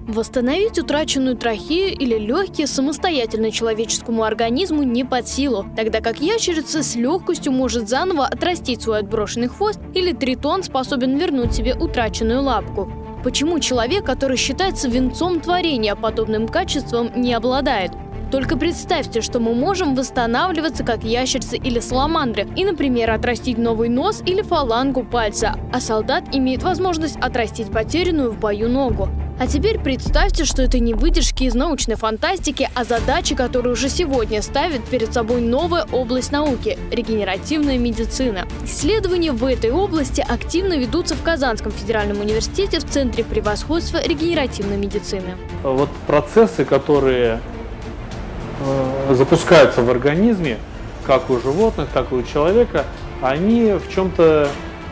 Восстановить утраченную трахею или легкие самостоятельно человеческому организму не под силу, тогда как ящерица с легкостью может заново отрастить свой отброшенный хвост или тритон способен вернуть себе утраченную лапку. Почему человек, который считается венцом творения, подобным качеством не обладает? Только представьте, что мы можем восстанавливаться как ящерицы или саламандры и, например, отрастить новый нос или фалангу пальца, а солдат имеет возможность отрастить потерянную в бою ногу. А теперь представьте, что это не выдержки из научной фантастики, а задачи, которые уже сегодня ставит перед собой новая область науки – регенеративная медицина. Исследования в этой области активно ведутся в Казанском федеральном университете в Центре превосходства регенеративной медицины. Вот процессы, которые запускаются в организме, как у животных, так и у человека, они в чем-то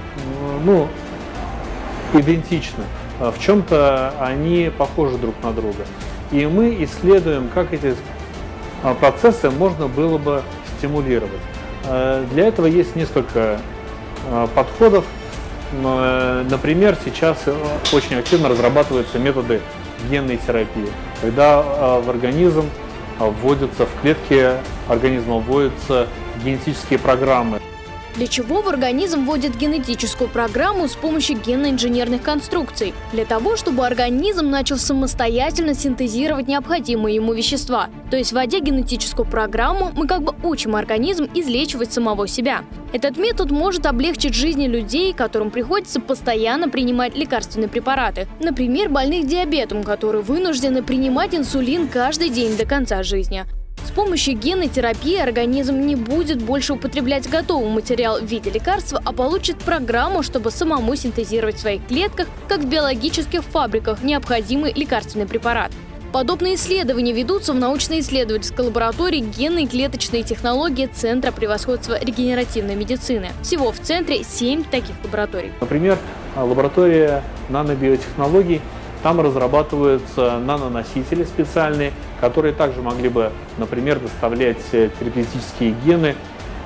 идентичны. В чем-то они похожи друг на друга. И мы исследуем, как эти процессы можно было бы стимулировать. Для этого есть несколько подходов. Например, сейчас очень активно разрабатываются методы генной терапии, когда в организм вводятся, в клетки организма вводятся генетические программы. Для чего в организм вводят генетическую программу с помощью генно-инженерных конструкций? Для того, чтобы организм начал самостоятельно синтезировать необходимые ему вещества. То есть, вводя генетическую программу, мы как бы учим организм излечивать самого себя. Этот метод может облегчить жизни людей, которым приходится постоянно принимать лекарственные препараты. Например, больных диабетом, которые вынуждены принимать инсулин каждый день до конца жизни. С помощью генной терапии организм не будет больше употреблять готовый материал в виде лекарства, а получит программу, чтобы самому синтезировать в своих клетках, как в биологических фабриках, необходимый лекарственный препарат. Подобные исследования ведутся в научно-исследовательской лаборатории генной и клеточной технологии Центра превосходства регенеративной медицины. Всего в центре 7 таких лабораторий. Например, лаборатория нанобиотехнологий. Там разрабатываются наноносители специальные, которые также могли бы, например, доставлять терапевтические гены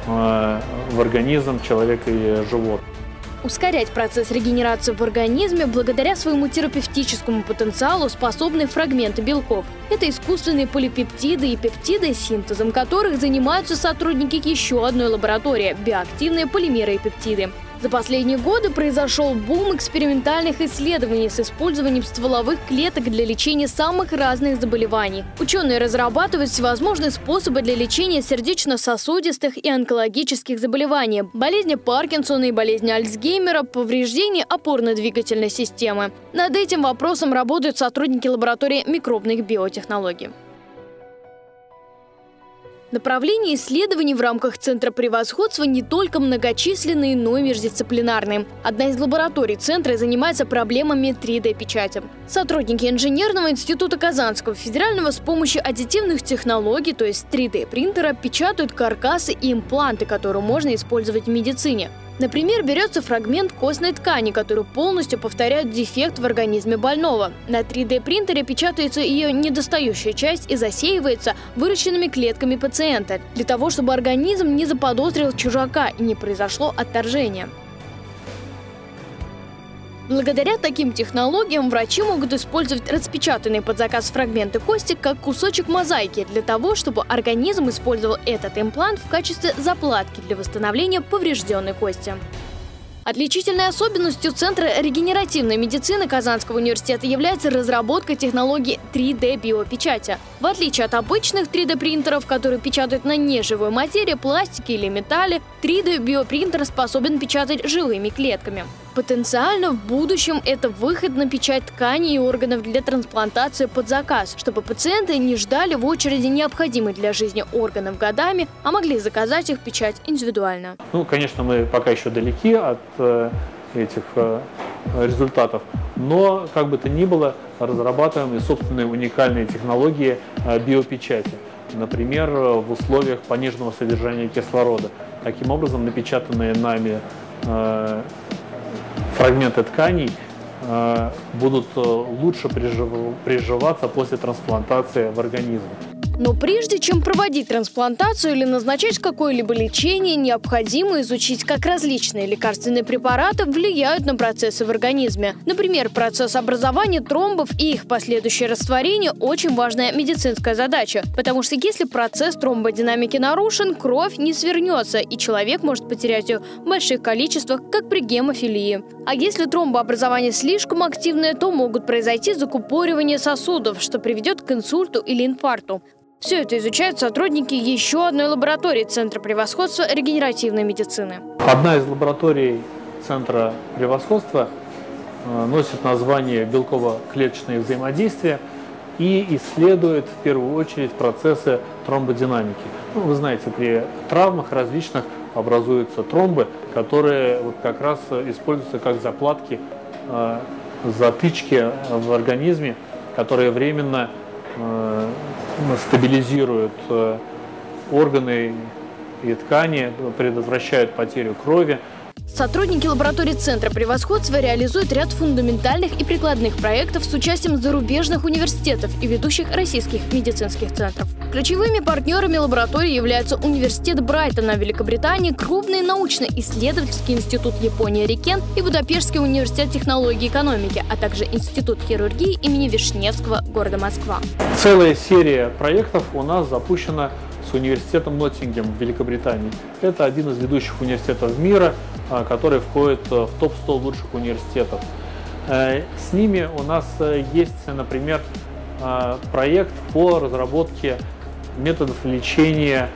в организм человека и животных. Ускорять процесс регенерации в организме благодаря своему терапевтическому потенциалу способны фрагменты белков. Это искусственные полипептиды и пептиды, синтезом которых занимаются сотрудники еще одной лаборатории – биоактивные полимеры и пептиды. За последние годы произошел бум экспериментальных исследований с использованием стволовых клеток для лечения самых разных заболеваний. Ученые разрабатывают всевозможные способы для лечения сердечно-сосудистых и онкологических заболеваний, болезни Паркинсона и болезни Альцгеймера, повреждений опорно-двигательной системы. Над этим вопросом работают сотрудники лаборатории микробных биотехнологий. Направления исследований в рамках Центра превосходства не только многочисленные, но и междисциплинарные. Одна из лабораторий Центра занимается проблемами 3D-печати. Сотрудники Инженерного института Казанского федерального с помощью аддитивных технологий, то есть 3D-принтера, печатают каркасы и импланты, которые можно использовать в медицине. Например, берется фрагмент костной ткани, который полностью повторяет дефект в организме больного. На 3D-принтере печатается ее недостающая часть и засеивается выращенными клетками пациента, для того, чтобы организм не заподозрил чужака и не произошло отторжение. Благодаря таким технологиям врачи могут использовать распечатанные под заказ фрагменты кости как кусочек мозаики для того, чтобы организм использовал этот имплант в качестве заплатки для восстановления поврежденной кости. Отличительной особенностью Центра регенеративной медицины Казанского университета является разработка технологии 3D-биопечати. В отличие от обычных 3D-принтеров, которые печатают на неживой материи, пластике или металле, 3D-биопринтер способен печатать живыми клетками. Потенциально в будущем это выход на печать тканей и органов для трансплантации под заказ, чтобы пациенты не ждали в очереди необходимых для жизни органов годами, а могли заказать их печать индивидуально. Конечно, мы пока еще далеки от этих результатов, но, как бы то ни было, разрабатываем и собственные уникальные технологии биопечати. Например, в условиях пониженного содержания кислорода. Таким образом, напечатанные нами фрагменты тканей будут лучше приживаться после трансплантации в организм. Но прежде чем проводить трансплантацию или назначать какое-либо лечение, необходимо изучить, как различные лекарственные препараты влияют на процессы в организме. Например, процесс образования тромбов и их последующее растворение – очень важная медицинская задача, потому что если процесс тромбодинамики нарушен, кровь не свернется, и человек может потерять ее в больших количествах, как при гемофилии. А если тромбообразование слишком активное, то могут произойти закупоривание сосудов, что приведет к инсульту или инфаркту. Все это изучают сотрудники еще одной лаборатории Центра превосходства регенеративной медицины. Одна из лабораторий Центра превосходства носит название белково-клеточное взаимодействие и исследует в первую очередь процессы тромбодинамики. Вы знаете, при травмах различных образуются тромбы, которые как раз используются как заплатки, затычки в организме, которые временно стабилизируют органы и ткани, предотвращают потерю крови. Сотрудники лаборатории Центра превосходства реализуют ряд фундаментальных и прикладных проектов с участием зарубежных университетов и ведущих российских медицинских центров. Ключевыми партнерами лаборатории являются Университет Брайтона в Великобритании, крупный научно-исследовательский институт Япония Рикен и Будапештский университет технологий и экономики, а также Институт хирургии имени Вишневского города Москва. Целая серия проектов у нас запущена с университетом Ноттингем в Великобритании. Это один из ведущих университетов мира, который входит в топ-100 лучших университетов. С ними у нас есть, например, проект по разработке методов лечения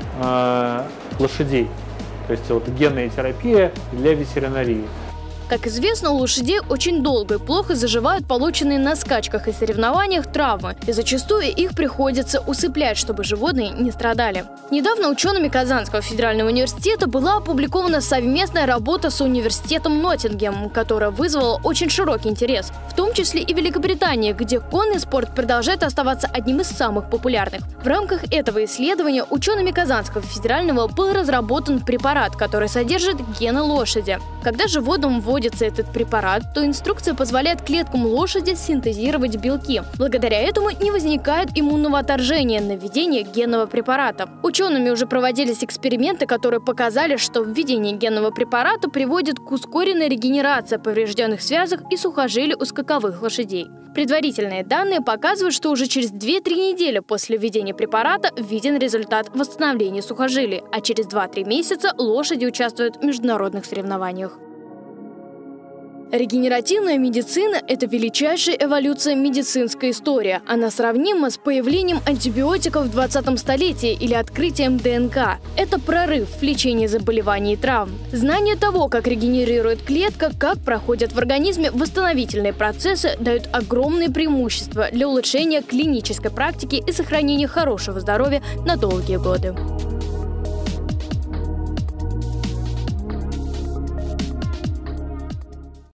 лошадей, то есть генная терапия для ветеринарии. Как известно, у лошадей очень долго и плохо заживают полученные на скачках и соревнованиях травмы, и зачастую их приходится усыплять, чтобы животные не страдали. Недавно учеными Казанского федерального университета была опубликована совместная работа с университетом Ноттингем, которая вызвала очень широкий интерес, в том числе и в Великобритании, где конный спорт продолжает оставаться одним из самых популярных. В рамках этого исследования учеными Казанского федерального был разработан препарат, который содержит гены лошади. Когда животному вводится этот препарат, то инструкция позволяет клеткам лошади синтезировать белки. Благодаря этому не возникает иммунного отторжения на введение генного препарата. Учеными уже проводились эксперименты, которые показали, что введение генного препарата приводит к ускоренной регенерации поврежденных связок и сухожилий у скаковых лошадей. Предварительные данные показывают, что уже через 2-3 недели после введения препарата виден результат восстановления сухожилий, а через 2-3 месяца лошади участвуют в международных соревнованиях. Регенеративная медицина – это величайшая эволюция медицинской истории. Она сравнима с появлением антибиотиков в 20 столетии или открытием ДНК. Это прорыв в лечении заболеваний и травм. Знание того, как регенерирует клетка, как проходят в организме восстановительные процессы, дают огромные преимущества для улучшения клинической практики и сохранения хорошего здоровья на долгие годы.